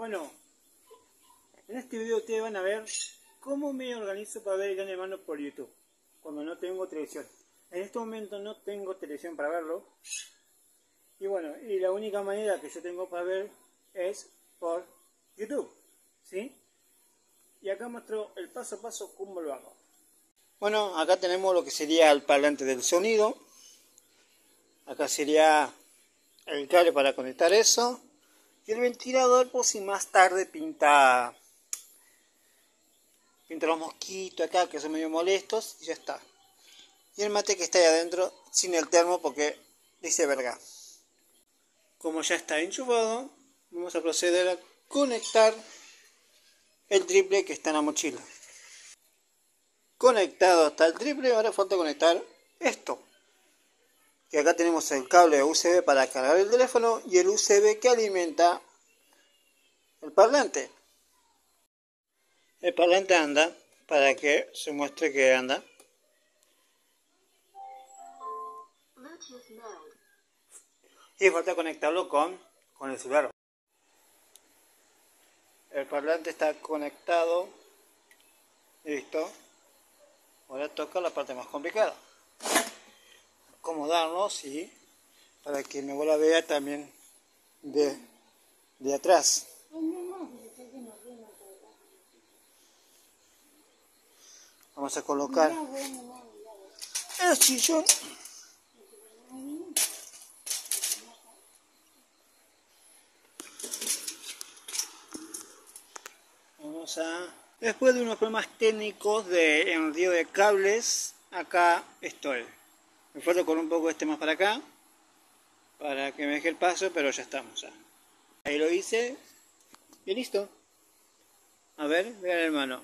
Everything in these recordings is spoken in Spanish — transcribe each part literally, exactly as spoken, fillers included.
Bueno, en este video ustedes van a ver cómo me organizo para ver Gran Hermano por YouTube cuando no tengo televisión. En este momento no tengo televisión para verlo. Y bueno, y la única manera que yo tengo para ver es por YouTube, ¿sí? Y acá muestro el paso a paso cómo lo hago. Bueno, acá tenemos lo que sería el parlante del sonido. Acá sería el cable para conectar eso. Y el ventilador por si más tarde pinta, pinta los mosquitos acá que son medio molestos y ya está. Y el mate que está ahí adentro sin el termo porque dice verga. Como ya está enchufado, vamos a proceder a conectar el triple que está en la mochila. Conectado hasta el triple, ahora falta conectar esto. Que acá tenemos el cable U S B para cargar el teléfono y el U S B que alimenta el parlante. El parlante anda para que se muestre que anda. Y falta conectarlo con, con el celular. El parlante está conectado. Listo. Ahora toca la parte más complicada. Acomodarnos y para que mi abuela vea también de, de atrás. Vamos a colocar el sillón. Vamos a... Después de unos problemas técnicos de envío de cables, acá estoy. Me falta con un poco este más para acá, para que me deje el paso, pero ya estamos. Ya. Ahí lo hice y listo. A ver, vean hermano.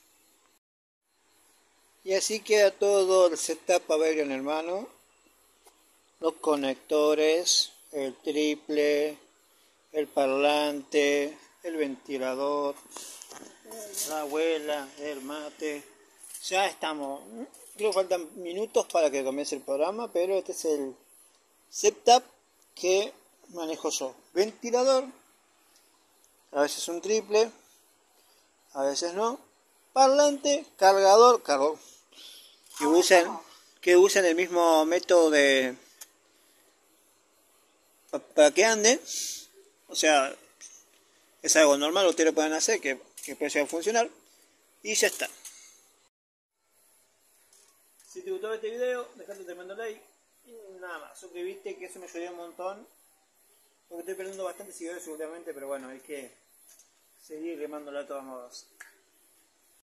Y así queda todo el setup para ver en hermano. Los conectores, el triple, el parlante, el ventilador, la abuela, el mate. Ya estamos. Creo que faltan minutos para que comience el programa, pero este es el setup que manejo yo. Ventilador, a veces un triple, a veces no. Parlante, cargador, cargador. Que usan, que usan el mismo método de para que ande. O sea, es algo normal, ustedes lo pueden hacer, que, que puede llegar a funcionar. Y ya está. Si te gustó este video, dejate un tremendo like. Y nada más, suscribiste, que eso me ayudaría un montón. Porque estoy perdiendo bastante seguidores seguramente, pero bueno, hay que seguir remándola de todos modos.